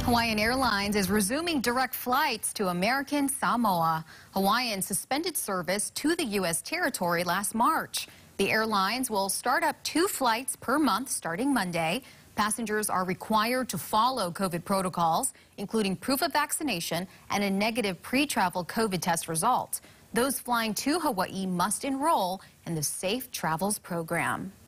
Hawaiian Airlines is resuming direct flights to American Samoa. Hawaiian suspended service to the U.S. territory last March. The airlines will start up 2 flights per month starting Monday. Passengers are required to follow COVID protocols, including proof of vaccination and a negative pre-travel COVID test result. Those flying to Hawaii must enroll in the Safe Travels program.